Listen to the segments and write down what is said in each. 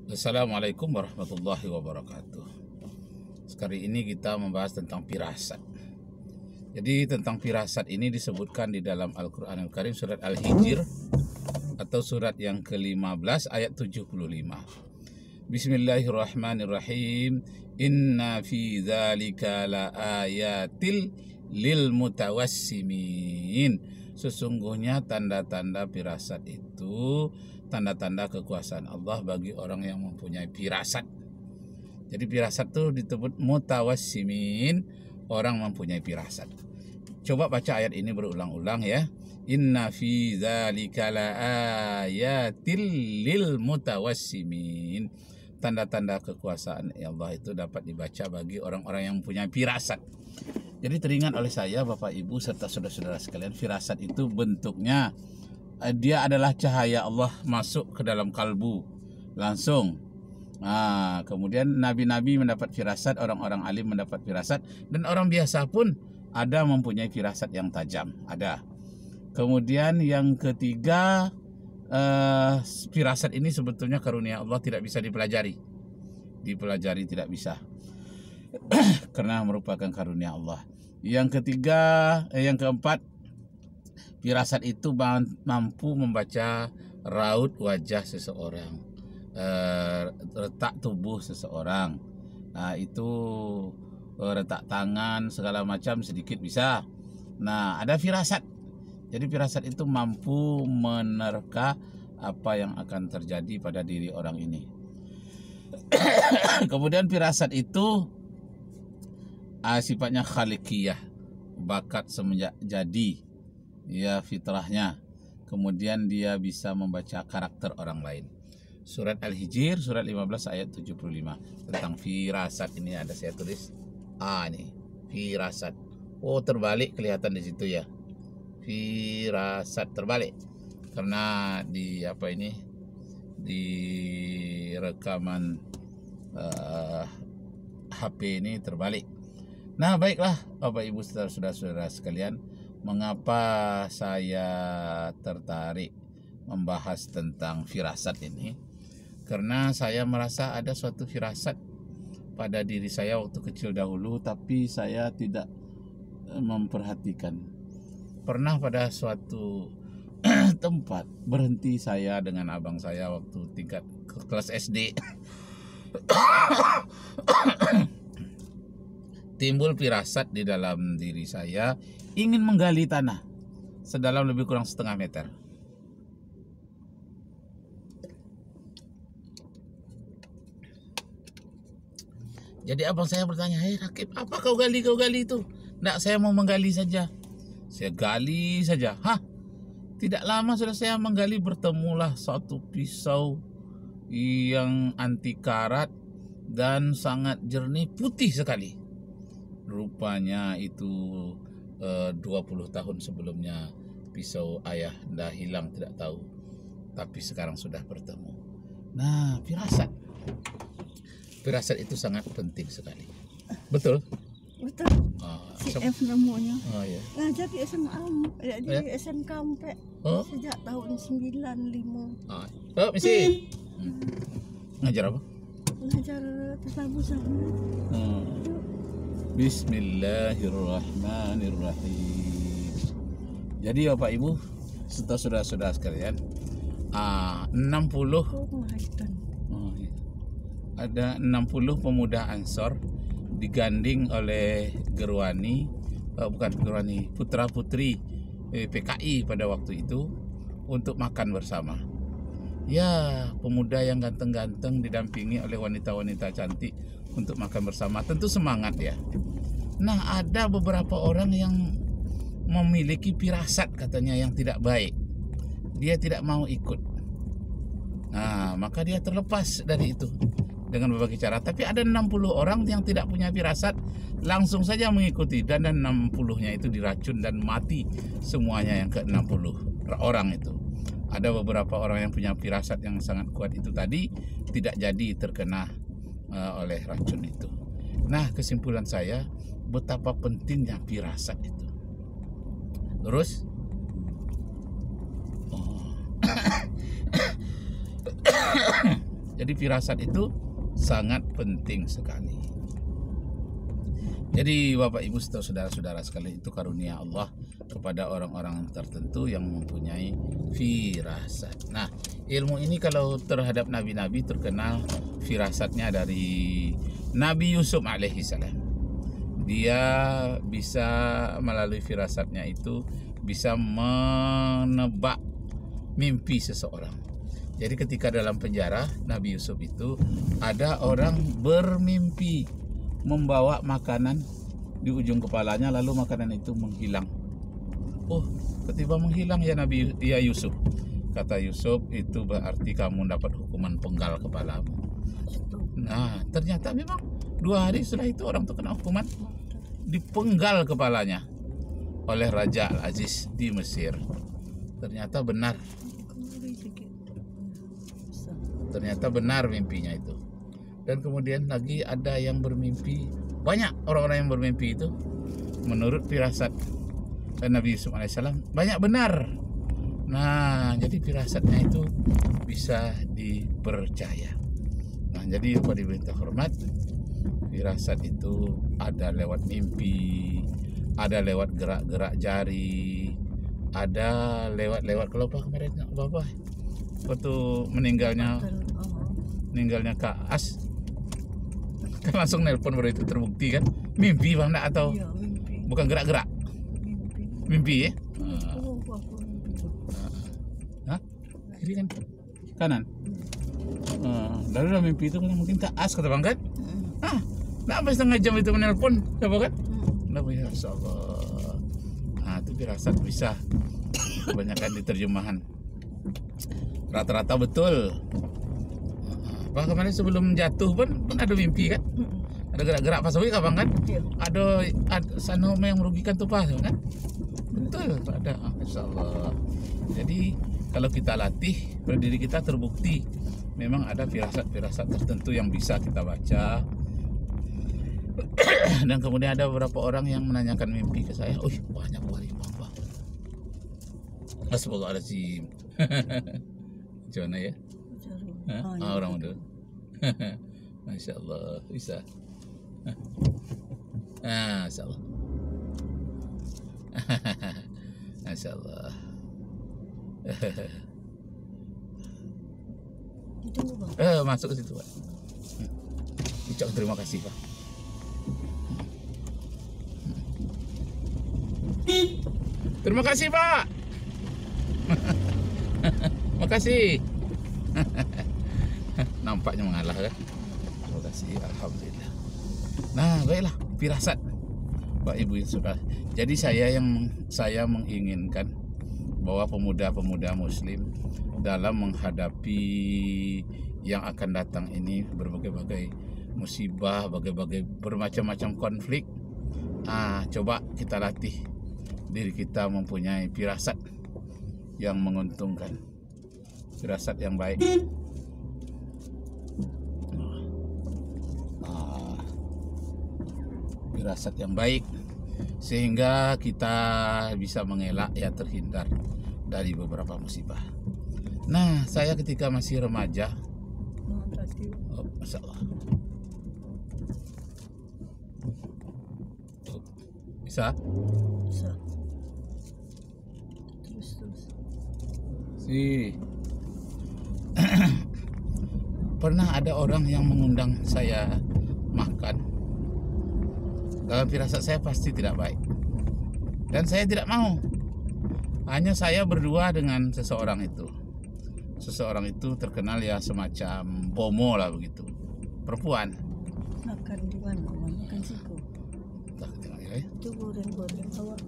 Assalamualaikum warahmatullahi wabarakatuh. Sekali ini kita membahas tentang firasat. Jadi tentang firasat ini disebutkan di dalam Al-Quran Al-Karim surat Al-Hijr atau surat yang ke-15 ayat 75. Bismillahirrahmanirrahim. Inna fi dzalika laayatil lil mutawassimin. Sesungguhnya tanda-tanda firasat itu tanda-tanda kekuasaan Allah bagi orang yang mempunyai firasat. Jadi firasat itu disebut mutawassimin, orang mempunyai firasat. Coba baca ayat ini berulang-ulang ya. Inna fi dzalika laayatil lil mutawassimin. Tanda-tanda kekuasaan Allah itu dapat dibaca bagi orang-orang yang mempunyai firasat. Jadi teringat oleh saya Bapak Ibu serta saudara-saudara sekalian, firasat itu bentuknya dia adalah cahaya Allah masuk ke dalam kalbu langsung. Kemudian nabi-nabi mendapat firasat, orang-orang alim mendapat firasat, dan orang biasa pun ada mempunyai firasat yang tajam, ada. Kemudian yang ketiga, firasat ini sebetulnya karunia Allah, tidak bisa dipelajari tidak bisa karena merupakan karunia Allah. Yang keempat, firasat itu mampu membaca raut wajah seseorang, retak tubuh seseorang. Itu retak tangan segala macam sedikit bisa. Ada firasat. Jadi firasat itu mampu menerka apa yang akan terjadi pada diri orang ini. Kemudian firasat itu sifatnya khaliqiyah, bakat semenjak jadi, ya fitrahnya. Kemudian dia bisa membaca karakter orang lain. Surat Al-Hijr surat 15 ayat 75 tentang firasat ini ada saya tulis nih, firasat. Oh, terbalik kelihatan di situ ya. Firasat terbalik karena di rekaman HP ini terbalik. Baiklah Bapak Ibu saudara-saudara sekalian, mengapa saya tertarik membahas tentang firasat ini? Karena saya merasa ada suatu firasat pada diri saya waktu kecil dahulu, tapi saya tidak memperhatikan. Pernah pada suatu tempat berhenti saya dengan abang saya waktu tingkat kelas SD. Timbul firasat di dalam diri saya ingin menggali tanah sedalam lebih kurang setengah meter. Jadi abang saya bertanya, "Hei Rakib, apa kau gali itu?" "Nggak, saya mau menggali saja." Saya gali saja. Tidak lama sudah saya menggali, bertemulah satu pisau yang anti karat dan sangat jernih, putih sekali. Rupanya itu 20 tahun sebelumnya pisau ayah dah hilang, tidak tahu. Tapi sekarang sudah bertemu. Firasat. Firasat itu sangat penting sekali. Betul? Betul. CF namanya. Ya. Ngajar di SMA, di SMK sampai sejak tahun 95. Misi. Ngajar apa? Ngajar tasawuf. Bismillahirrahmanirrahim. Jadi Bapak Ibu serta saudara-saudara sekalian, 60 pemuda Ansor diganding oleh putra-putri PKI pada waktu itu untuk makan bersama. Ya, pemuda yang ganteng-ganteng didampingi oleh wanita-wanita cantik untuk makan bersama, tentu semangat ya. Ada beberapa orang yang memiliki firasat katanya yang tidak baik. Dia tidak mau ikut. Maka dia terlepas dari itu dengan berbagai cara. Tapi ada 60 orang yang tidak punya firasat, langsung saja mengikuti, dan 60-nya itu diracun dan mati semuanya yang ke-60 orang itu. Ada beberapa orang yang punya firasat yang sangat kuat itu tadi tidak jadi terkena oleh racun itu. Kesimpulan saya, betapa pentingnya firasat itu. Terus Jadi firasat itu sangat penting sekali. Jadi Bapak Ibu saudara-saudara sekalian, itu karunia Allah kepada orang-orang tertentu yang mempunyai firasat. Nah, ilmu ini kalau terhadap nabi-nabi terkenal firasatnya dari Nabi Yusuf alaihissalam. Dia bisa melalui firasatnya itu bisa menebak mimpi seseorang. Jadi ketika dalam penjara Nabi Yusuf itu ada orang bermimpi membawa makanan di ujung kepalanya, lalu makanan itu menghilang. Oh, ketiba menghilang ya Yusuf. Kata Yusuf, itu berarti kamu dapat hukuman penggal kepalamu. Nah, ternyata memang 2 hari setelah itu orang itu kena hukuman dipenggal kepalanya oleh Raja Al-Aziz di Mesir. Ternyata benar. Ternyata benar mimpinya itu. Dan kemudian lagi ada yang bermimpi, banyak orang-orang yang bermimpi itu menurut firasat Nabi Yusuf alaihissalam banyak benar. Nah, jadi firasatnya itu bisa dipercaya. Nah, jadi pada berita hormat, firasat itu ada lewat mimpi, ada lewat gerak-gerak jari, ada lewat kalau apa kemarin apa waktu meninggalnya Kak As kan langsung nelpon, baru itu terbukti kan mimpi bang atau Iya, mimpi. bukan gerak-gerak mimpi ya. Hah? Kiri kan kanan. Lalu dalam mimpi itu kan mungkin Kak As kata bang kan. Nah, sampai setengah jam itu menelpon apa kan. Nah, ya Allah. Nah, itu firasat bisa kebanyakan di terjemahan rata-rata betul. Bah, kemarin sebelum jatuh pun ada mimpi kan, ada gerak-gerak pas wih abang kan, ada sanoma yang merugikan tuh pas kan, betul ada, insyaallah. Jadi kalau kita latih pada diri kita terbukti memang ada firasat-firasat tertentu yang bisa kita baca. Dan kemudian ada beberapa orang yang menanyakan mimpi ke saya, banyak wali bang. Astagfirullahaladzim. Gimana ya? Orang dulu. Masya Allah, bisa. Masya Allah. Masya Allah. Masuk ke situ Pak. Ucap terima kasih Pak. Terima kasih Pak. Makasih. Nampaknya mengalah kan. Terima kasih, alhamdulillah. Nah, baiklah, firasat Pak Ibu yang suka. Jadi saya menginginkan bahwa pemuda-pemuda muslim dalam menghadapi yang akan datang ini berbagai-bagai musibah, bermacam-macam konflik. Coba kita latih diri kita mempunyai firasat yang menguntungkan, firasat yang baik. Firasat yang baik sehingga kita bisa mengelak terhindar dari beberapa musibah. Nah, saya ketika masih remaja, Masya Allah, bisa? Pernah ada orang yang mengundang saya makan. Dalam firasat saya pasti tidak baik, dan saya tidak mau. Hanya saya berdua dengan seseorang itu. Seseorang itu terkenal ya semacam bomo lah begitu, perempuan. Makan di mana? Makan siku. Tak tengok ya. Itu goreng-goreng awak.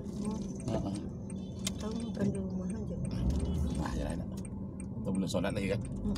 Tahu makan di rumah aja. Ya ada. Kita belum sholat lagi kan?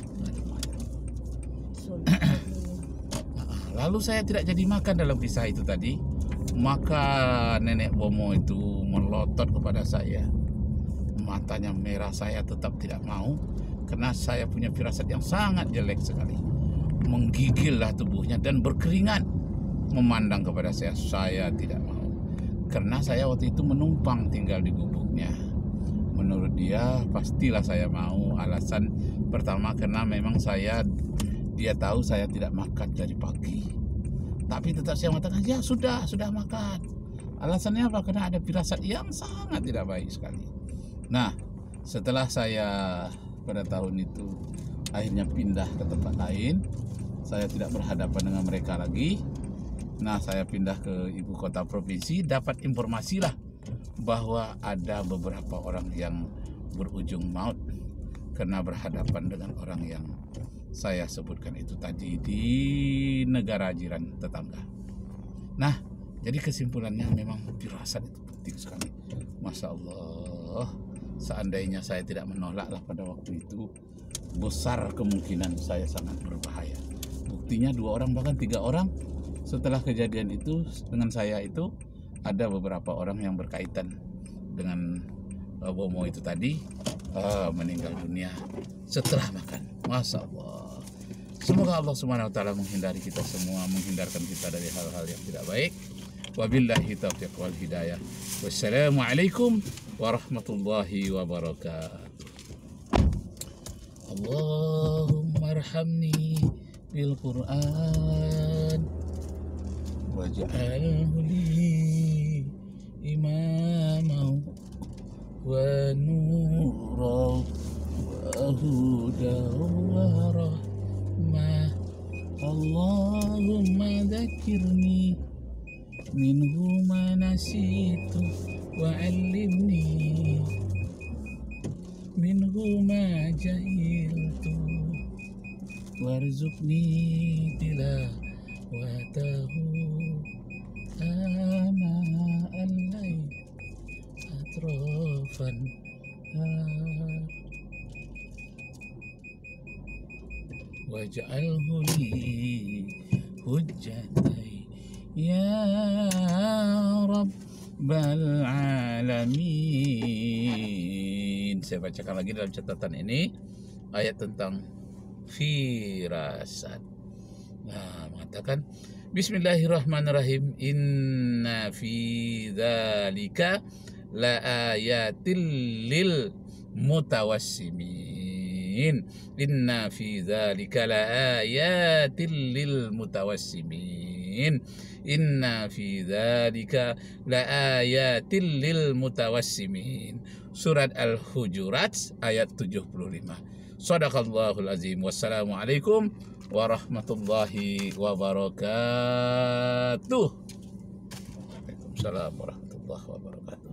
Lalu saya tidak jadi makan dalam kisah itu tadi. Maka nenek bomo itu melotot kepada saya. Matanya merah, saya tetap tidak mau. Karena saya punya firasat yang sangat jelek sekali. Menggigillah tubuhnya dan berkeringat memandang kepada saya. Saya tidak mau. Karena saya waktu itu menumpang tinggal di gubuknya. Menurut dia pastilah saya mau. Alasan pertama karena memang dia tahu saya tidak makan dari pagi. Tapi tetap saya mengatakan ya sudah makan. Alasannya apa? Karena ada firasat yang sangat tidak baik sekali. Nah, setelah saya pada tahun itu akhirnya pindah ke tempat lain, saya tidak berhadapan dengan mereka lagi. Nah, saya pindah ke ibu kota provinsi, dapat informasi lah bahwa ada beberapa orang yang berujung maut karena berhadapan dengan orang yang saya sebutkan itu tadi di negara jiran tetangga. Nah, jadi kesimpulannya memang firasat itu penting sekali. Masya Allah, seandainya saya tidak menolak lah pada waktu itu, besar kemungkinan saya sangat berbahaya. Buktinya 2 orang bahkan 3 orang setelah kejadian itu dengan saya itu ada beberapa orang yang berkaitan dengan Bomo itu tadi meninggal dunia setelah makan. Masya Allah. Semoga Allah Subhanahu wa taala menghindari kita semua, menghindarkan kita dari hal-hal yang tidak baik. Wabillahi taufiq wal hidayah. Wassalamualaikum warahmatullahi wabarakatuh. Allahumma arhamni bil Qur'an waj'alhu li imamau wa nura wa huda wa rahmah. Allahumma dzakirni minhu ma nasitu wa 'allimni minhu ma jahiltu warzuqni tilawatahu ana al-lail atrafan waj'alhu li hujjatai ya rabbal alamin. Saya bacakan lagi dalam catatan ini ayat tentang firasat. Nah, mengatakan Bismillahirrahmanirrahim. Inna fi dzalika la ayatil lil mutawassimin. Inna fi dzalika la ayatil lil mutawassimin. Inna fi dzalika la ayatil lil mutawassimin. Surat Al-Hujurat ayat 75. Shadaqallahul azim. Wassalamualaikum warahmatullahi wabarakatuh. Waalaikumsalam warahmatullahi wabarakatuh.